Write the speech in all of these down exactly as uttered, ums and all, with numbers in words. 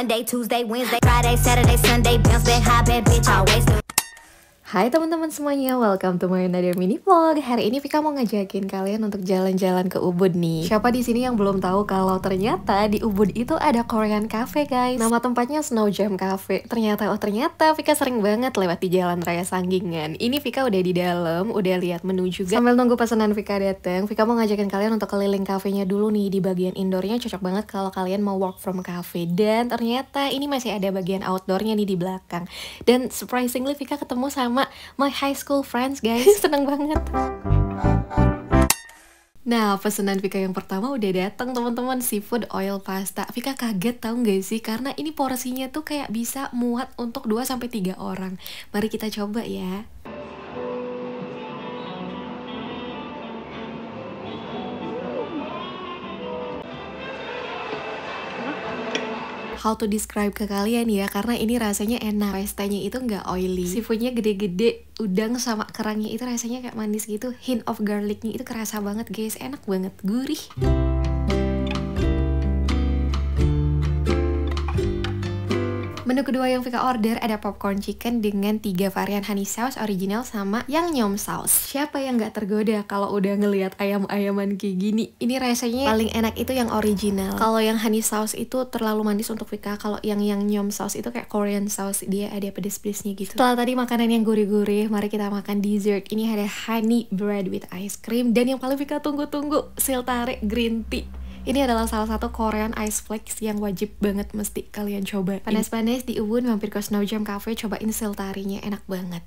Monday, Tuesday, Wednesday, Friday, Saturday, Sunday, bounce back, high bad bitch, always do. Hai teman-teman semuanya, welcome to my another mini vlog. Hari ini Vika mau ngajakin kalian untuk jalan-jalan ke Ubud nih. Siapa di sini yang belum tahu kalau ternyata di Ubud itu ada Korean Cafe, guys. Nama tempatnya Snow Jam Cafe. Ternyata oh ternyata Vika sering banget lewat di Jalan Raya Sanggingan. Ini Vika udah di dalam, udah lihat menu juga. Sambil nunggu pesanan Vika datang, Vika mau ngajakin kalian untuk keliling kafenya dulu nih. Di bagian indoornya cocok banget kalau kalian mau work from cafe. Dan ternyata ini masih ada bagian outdoornya nih di belakang. Dan surprisingly Vika ketemu sama my high school friends, guys. Seneng banget. Nah, pesanan Vika yang pertama udah datang, teman-teman. Seafood oil pasta. Vika kaget tahu gak sih? Karena ini porsinya tuh kayak bisa muat untuk dua sampai tiga orang. Mari kita coba ya. How to describe ke kalian ya, karena ini rasanya enak. Pastanya itu nggak oily, seafoodnya gede-gede, udang sama kerangnya itu rasanya kayak manis gitu. Hint of garlicnya itu kerasa banget, guys. Enak banget, gurih. Menu kedua yang Vika order ada popcorn chicken dengan tiga varian honey sauce original sama yang nyom sauce. Siapa yang nggak tergoda kalau udah ngelihat ayam-ayaman kayak gini? Ini rasanya paling enak itu yang original. Kalau yang honey sauce itu terlalu manis untuk Vika. Kalau yang yang nyom sauce itu kayak Korean sauce, dia ada pedes-pedesnya gitu. Setelah tadi makanan yang gurih-gurih, mari kita makan dessert. Ini ada honey bread with ice cream dan yang paling Vika tunggu-tunggu, siltare green tea. Ini adalah salah satu Korean ice flakes yang wajib banget mesti kalian coba. Panas-panas di Ubud, mampir ke Snow Jam Cafe, cobain siltarinya, enak banget.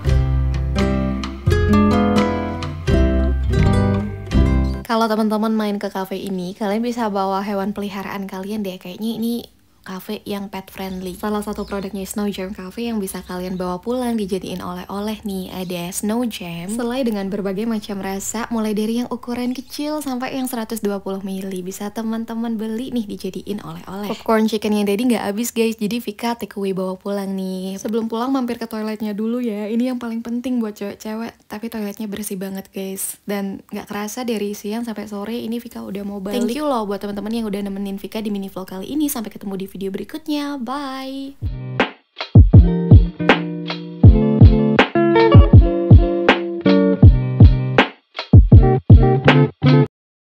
Kalau teman-teman main ke cafe ini, kalian bisa bawa hewan peliharaan kalian deh. Kayaknya ini cafe yang pet friendly. Salah satu produknya Snow Jam Cafe yang bisa kalian bawa pulang dijadiin oleh-oleh nih, ada Snow Jam selai dengan berbagai macam rasa, mulai dari yang ukuran kecil sampai yang seratus dua puluh mililiter. Bisa teman-teman beli nih dijadiin oleh-oleh. Popcorn chicken yang tadi nggak habis, guys, jadi Vika take away bawa pulang nih. Sebelum pulang mampir ke toiletnya dulu ya. Ini yang paling penting buat cewek-cewek, tapi toiletnya bersih banget, guys. Dan nggak kerasa dari siang sampai sore ini Vika udah mau balik. Thank you loh buat teman-teman yang udah nemenin Vika di mini vlog kali ini. Sampai ketemu di video berikutnya. Bye.